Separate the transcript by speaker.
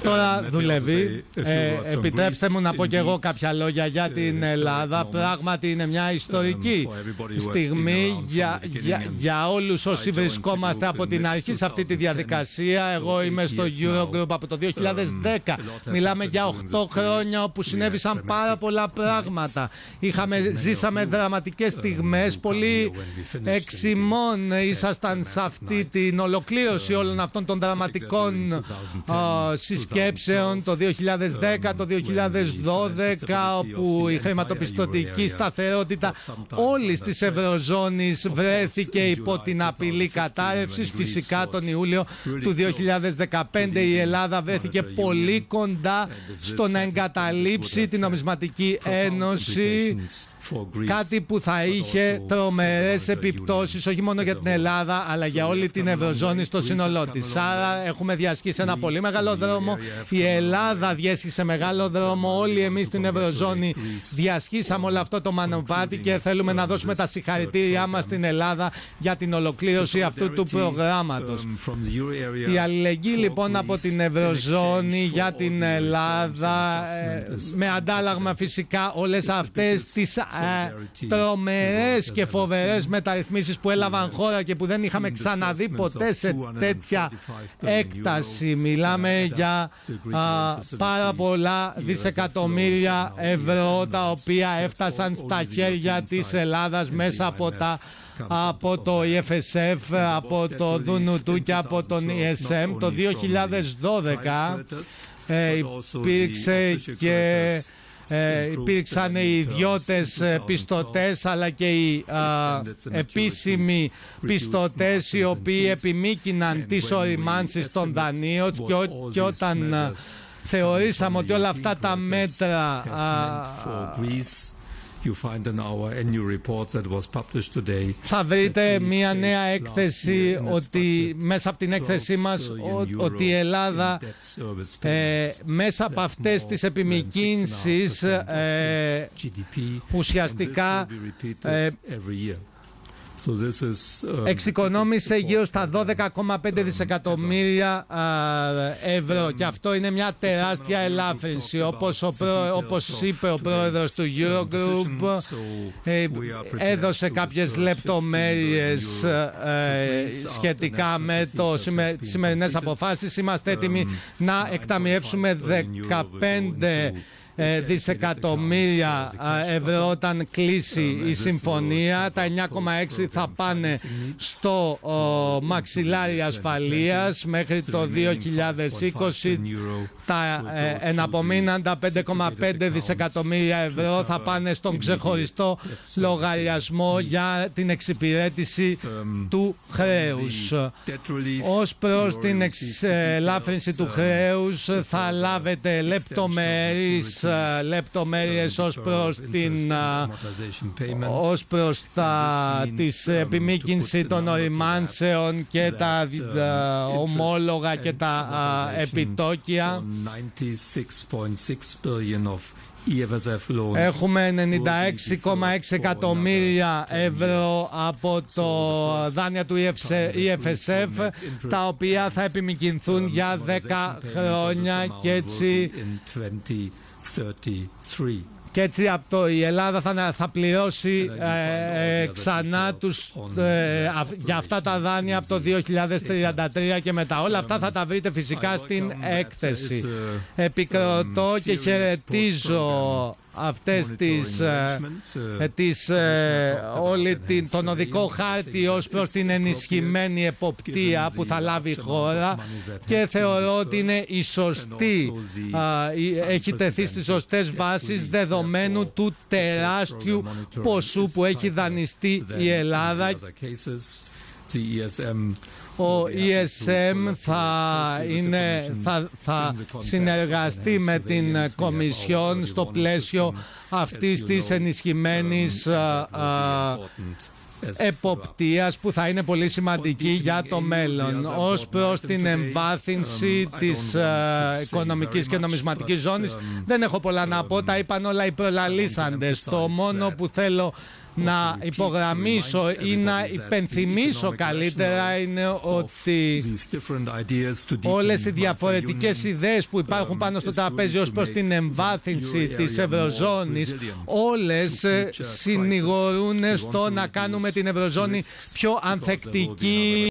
Speaker 1: Τώρα δουλεύει. Επιτρέψτε μου να πω και εγώ κάποια λόγια για την Ελλάδα. Πράγματι είναι μια ιστορική στιγμή για όλους όσοι βρισκόμαστε από την αρχή σε αυτή τη διαδικασία. Εγώ είμαι στο Eurogroup από το 2010. Μιλάμε για 8 χρόνια όπου συνέβησαν πάρα πολλά πράγματα. Ζήσαμε δραματικές στιγμές. Πολλοί εξημών ήσασταν σε αυτή την ολοκλήρωση όλων αυτών των δραματικών συσκέψεων το 2010, το 2012, όπου η χρηματοπιστωτική σταθερότητα όλης της Ευρωζώνης βρέθηκε υπό την απειλή κατάρρευσης. Φυσικά τον Ιούλιο του 2015 η Ελλάδα βρέθηκε πολύ κοντά στο να εγκαταλείψει την Νομισματική Ένωση, κάτι που θα είχε τρομερές επιπτώσεις όχι μόνο για την Ελλάδα αλλά για όλη την Ευρωζώνη στο σύνολό της. Άρα έχουμε διασχίσει ένα πολύ μεγάλο δρόμο. Η Ελλάδα διέσχισε μεγάλο δρόμο. Όλοι εμείς στην Ευρωζώνη διασχίσαμε όλο αυτό το μονοπάτι και θέλουμε να δώσουμε τα συγχαρητήριά μας στην Ελλάδα για την ολοκλήρωση αυτού του προγράμματος. Η αλληλεγγύη λοιπόν από την Ευρωζώνη για την Ελλάδα, με αντάλλαγμα φυσικά όλες αυτές τις τρομερές και φοβερές μεταρρυθμίσεις που έλαβαν χώρα και που δεν είχαμε ξαναδεί ποτέ σε τέτοια έκταση. Μιλάμε για πάρα πολλά δισεκατομμύρια ευρώ τα οποία έφτασαν στα χέρια της Ελλάδας μέσα από το EFSF, από το ΔΝΤ και από τον ESM. Το 2012 υπήρξαν οι ιδιώτες πιστωτές αλλά και οι επίσημοι πιστωτές οι οποίοι επιμίκυναν τις οριμάνσεις των δανείων και όταν θεωρήσαμε ότι όλα αυτά τα μέτρα θα βρείτε μια νέα έκθεση ότι μέσα από την έκθεσή μας ότι η Ελλάδα μέσα από αυτές τις επιμικύνσεις ουσιαστικά εξοικονόμησε γύρω στα 12,5 δισεκατομμύρια ευρώ και αυτό είναι μια τεράστια ελάφρυνση. Όπως είπε ο πρόεδρος του Eurogroup, έδωσε κάποιες λεπτομέρειες σχετικά με τις σημερινές αποφάσεις. Είμαστε έτοιμοι να εκταμιεύσουμε 15 δισεκατομμύρια ευρώ όταν κλείσει η συμφωνία. Τα 9,6 θα πάνε στο μαξιλάρι ασφαλείας μέχρι το 2020. Τα εναπομείναντα 5,5 δισεκατομμύρια ευρώ θα πάνε στον ξεχωριστό λογαριασμό για την εξυπηρέτηση του χρέους. Ως προς την ελάφρυνση του χρέους θα λάβετε λεπτομέρειες ως προς τις επιμήκυνση των οριμάνσεων και τα ομόλογα και τα επιτόκια. Έχουμε 96,6 εκατομμύρια ευρώ από το δάνεια του EFSF, τα οποία θα επιμικυνθούν για 10 χρόνια και έτσι η Ελλάδα θα πληρώσει ξανά για αυτά τα δάνεια από το 2033 και μετά. Όλα αυτά θα τα βρείτε φυσικά στην έκθεση. Επικροτώ και χαιρετίζω αυτές τον οδικό χάρτη ως προς την ενισχυμένη εποπτεία που θα λάβει η χώρα και θεωρώ ότι είναι η σωστή, έχει τεθεί στις σωστές βάσεις δεδομένου του τεράστιου ποσού που έχει δανειστεί η Ελλάδα. Ο ESM θα συνεργαστεί με την Κομισιόν στο πλαίσιο αυτής της ενισχυμένης εποπτείας που θα είναι πολύ σημαντική για το μέλλον. Ως προς την εμβάθυνση της οικονομικής και νομισματικής ζώνης δεν έχω πολλά να πω, τα είπαν όλα οι προλαλήσαντες. Το μόνο που θέλω να υπογραμμίσω ή να υπενθυμίσω καλύτερα είναι ότι όλες οι διαφορετικές ιδέες που υπάρχουν πάνω στο τραπέζι ως προς την εμβάθυνση της Ευρωζώνης, όλες συνηγορούν στο να κάνουμε την Ευρωζώνη πιο ανθεκτική